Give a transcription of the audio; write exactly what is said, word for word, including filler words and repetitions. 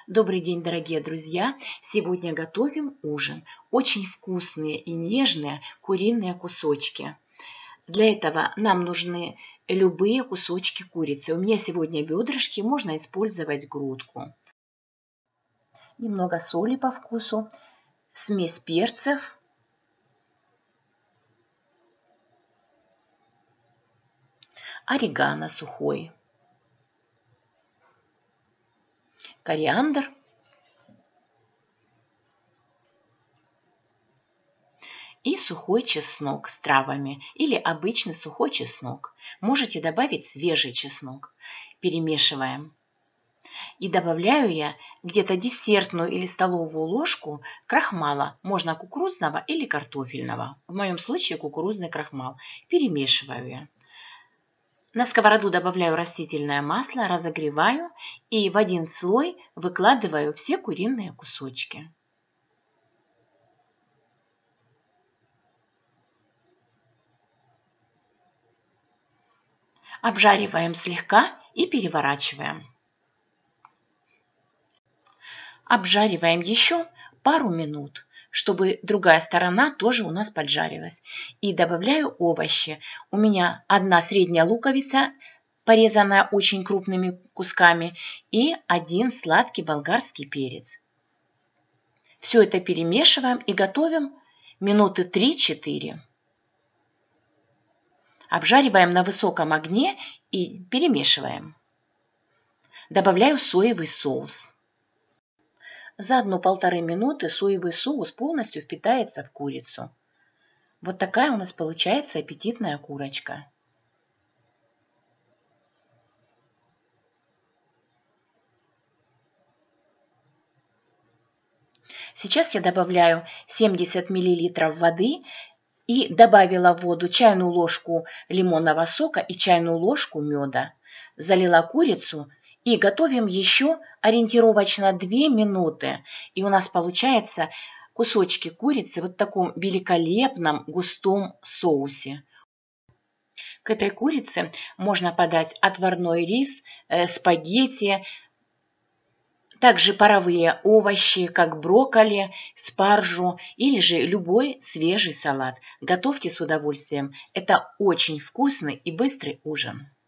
Добрый день, дорогие друзья! Сегодня готовим ужин. Очень вкусные и нежные куриные кусочки. Для этого нам нужны любые кусочки курицы. У меня сегодня бедрышки, можно использовать грудку. Немного соли по вкусу, смесь перцев, орегано сухой, кориандр, и сухой чеснок с травами или обычный сухой чеснок. Можете добавить свежий чеснок. Перемешиваем. И добавляю я где-то десертную или столовую ложку крахмала. Можно кукурузного или картофельного. В моем случае кукурузный крахмал. Перемешиваю я. На сковороду добавляю растительное масло, разогреваю и в один слой выкладываю все куриные кусочки. Обжариваем слегка и переворачиваем. Обжариваем еще пару минут, чтобы другая сторона тоже у нас поджарилась. И добавляю овощи. У меня одна средняя луковица, порезанная очень крупными кусками, и один сладкий болгарский перец. Все это перемешиваем и готовим минуты три-четыре. Обжариваем на высоком огне и перемешиваем. Добавляю соевый соус. За одну-полторы минуты соевый соус полностью впитается в курицу. Вот такая у нас получается аппетитная курочка. Сейчас я добавляю семьдесят миллилитров воды и добавила в воду чайную ложку лимонного сока и чайную ложку меда. Залила курицу и готовим еще ориентировочно две минуты. И у нас получается кусочки курицы вот в таком великолепном густом соусе. К этой курице можно подать отварной рис, э, спагетти, также паровые овощи, как брокколи, спаржу или же любой свежий салат. Готовьте с удовольствием. Это очень вкусный и быстрый ужин.